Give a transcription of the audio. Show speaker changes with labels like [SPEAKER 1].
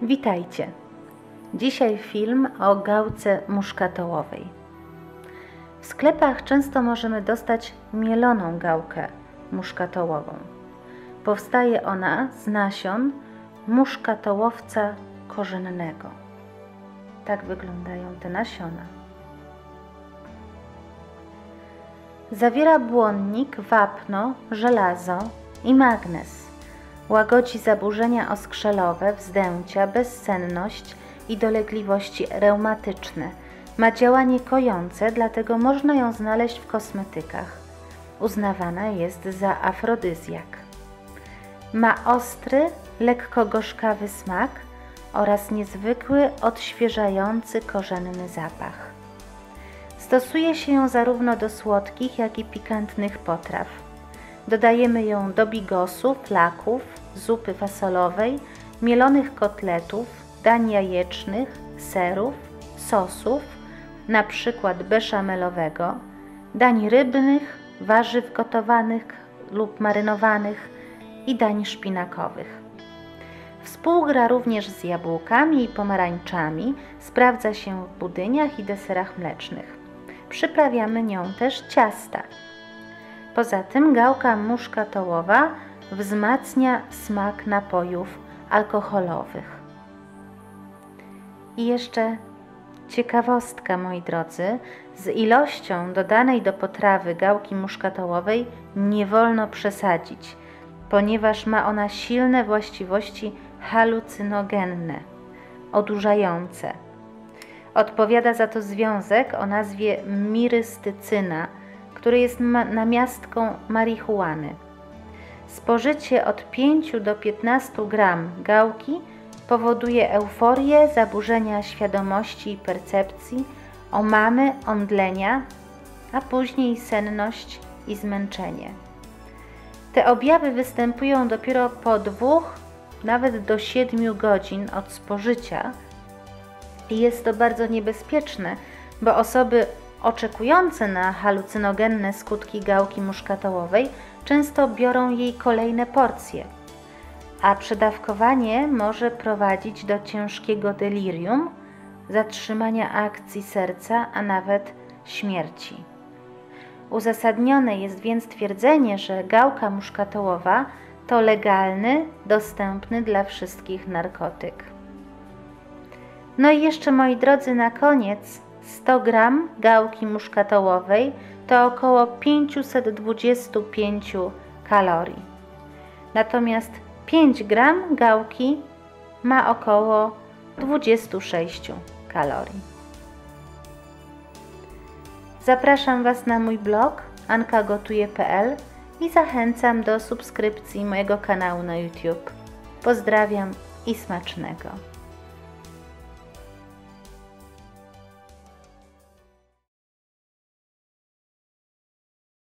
[SPEAKER 1] Witajcie! Dzisiaj film o gałce muszkatołowej. W sklepach często możemy dostać mieloną gałkę muszkatołową. Powstaje ona z nasion muszkatołowca korzennego. Tak wyglądają te nasiona. Zawiera błonnik, wapno, żelazo i magnez. Łagodzi zaburzenia oskrzelowe, wzdęcia, bezsenność i dolegliwości reumatyczne. Ma działanie kojące, dlatego można ją znaleźć w kosmetykach. Uznawana jest za afrodyzjak. Ma ostry, lekko gorzkawy smak oraz niezwykły, odświeżający korzenny zapach. Stosuje się ją zarówno do słodkich, jak i pikantnych potraw. Dodajemy ją do bigosów, flaków, zupy fasolowej, mielonych kotletów, dań jajecznych, serów, sosów, np. beszamelowego, dań rybnych, warzyw gotowanych lub marynowanych i dań szpinakowych. Współgra również z jabłkami i pomarańczami, sprawdza się w budyniach i deserach mlecznych. Przyprawiamy nią też ciasta. Poza tym gałka muszkatołowa wzmacnia smak napojów alkoholowych. I jeszcze ciekawostka, moi drodzy, z ilością dodanej do potrawy gałki muszkatołowej nie wolno przesadzić, ponieważ ma ona silne właściwości halucynogenne, odurzające. Odpowiada za to związek o nazwie mirystycyna, który jest namiastką marihuany. Spożycie od 5 do 15 gram gałki powoduje euforię, zaburzenia świadomości i percepcji, omamy, omdlenia, a później senność i zmęczenie. Te objawy występują dopiero po 2, nawet do 7 godzin od spożycia i jest to bardzo niebezpieczne, bo osoby oczekujące na halucynogenne skutki gałki muszkatołowej często biorą jej kolejne porcje, a przedawkowanie może prowadzić do ciężkiego delirium, zatrzymania akcji serca, a nawet śmierci. Uzasadnione jest więc twierdzenie, że gałka muszkatołowa to legalny, dostępny dla wszystkich narkotyk. No i jeszcze, moi drodzy, na koniec 100 gram gałki muszkatołowej to około 525 kalorii. Natomiast 5 gram gałki ma około 26 kalorii. Zapraszam Was na mój blog ankagotuje.pl i zachęcam do subskrypcji mojego kanału na YouTube. Pozdrawiam i smacznego!